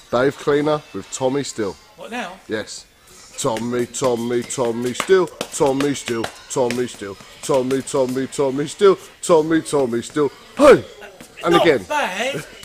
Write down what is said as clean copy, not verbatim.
Dave Cleaner with Tommy Steele. What now? Yes. Tommy Steele, Tommy Steele, Tommy Steele, Tommy Steele, Tommy Steele. Hey! And Not again. bad.